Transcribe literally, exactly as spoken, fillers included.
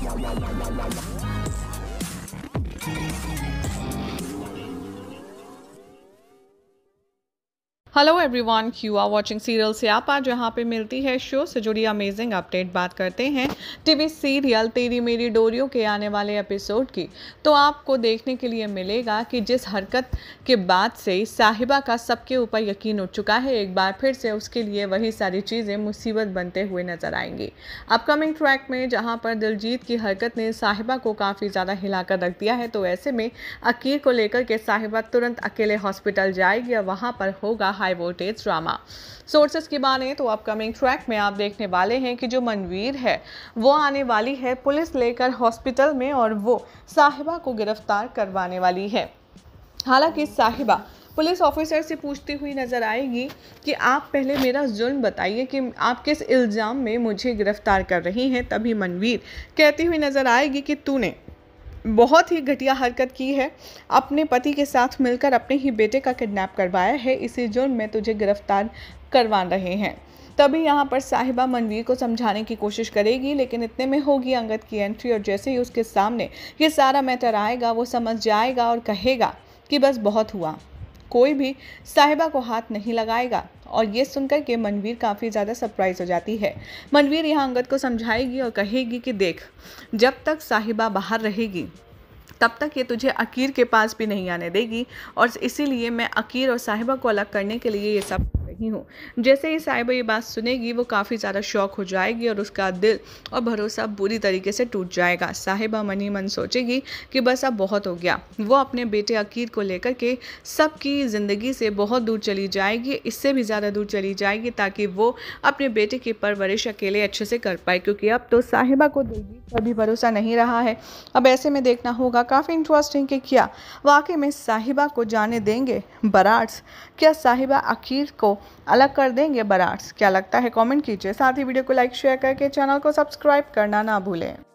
Hello everyone, you are watching serial Syapa, जहाँ पे मिलती है शो से जुड़ी अमेजिंग अपडेट। बात करते हैं टीवी सीरियल तेरी मेरी डोरियों के आने वाले एपिसोड की। तो आपको देखने के लिए मिलेगा कि जिस हरकत के बाद से साहिबा का सबके ऊपर यकीन उठ चुका है, एक बार फिर से उसके लिए वही सारी चीज़ें मुसीबत बनते हुए नजर आएंगी अपकमिंग ट्रैक में, जहाँ पर दिलजीत की हरकत ने साहिबा को काफ़ी ज़्यादा हिलाकर रख दिया है। तो ऐसे में अकीर को लेकर के साहिबा तुरंत अकेले हॉस्पिटल जाएगी और वहाँ पर होगा हाई वोल्टेज ड्रामा। सोर्सेस की माने तो अपकमिंग ट्रैक में आप देखने वाले हैं कि जो मनवीर है वो आने वाली है पुलिस लेकर हॉस्पिटल में और वो साहिबा को गिरफ्तार करवाने वाली है। हालांकि साहिबा पुलिस ऑफिसर से पूछती हुई नजर आएगी कि आप पहले मेरा जुर्म बताइए कि आप किस इल्ज़ाम में मुझे गिरफ्तार कर रही हैं। तभी मनवीर कहती हुई नजर आएगी कि तूने बहुत ही घटिया हरकत की है, अपने पति के साथ मिलकर अपने ही बेटे का किडनैप करवाया है, इसी जुर्म में तुझे गिरफ्तार करवा रहे हैं। तभी यहाँ पर साहिबा मनवीर को समझाने की कोशिश करेगी, लेकिन इतने में होगी अंगद की एंट्री और जैसे ही उसके सामने ये सारा मैटर आएगा वो समझ जाएगा और कहेगा कि बस बहुत हुआ, कोई भी साहिबा को हाथ नहीं लगाएगा। और ये सुनकर के मनवीर काफ़ी ज़्यादा सरप्राइज हो जाती है। मनवीर यहाँ अंगद को समझाएगी और कहेगी कि देख, जब तक साहिबा बाहर रहेगी तब तक ये तुझे अकीर के पास भी नहीं आने देगी और इसीलिए मैं अकीर और साहिबा को अलग करने के लिए ये सब रही हूँ। जैसे ही साहिबा ये बात सुनेगी वो काफ़ी ज़्यादा शॉक हो जाएगी और उसका दिल और भरोसा बुरी तरीके से टूट जाएगा। साहिबा मन ही मन सोचेगी कि बस अब बहुत हो गया। वो अपने बेटे अकीर को लेकर के सबकी ज़िंदगी से बहुत दूर चली जाएगी, इससे भी ज़्यादा दूर चली जाएगी, ताकि वो अपने बेटे की परवरिश अकेले अच्छे से कर पाए, क्योंकि अब तो साहिबा को दिलजीत पर भी भरोसा नहीं रहा है। अब ऐसे में देखना होगा काफ़ी इंटरेस्टिंग कि क्या वाकई में साहिबा को जाने देंगे बराट्स, क्या साहिबा अकीर को अलग कर देंगे बराट्स। क्या लगता है कमेंट कीजिए, साथ ही वीडियो को लाइक शेयर करके चैनल को सब्सक्राइब करना ना भूलें।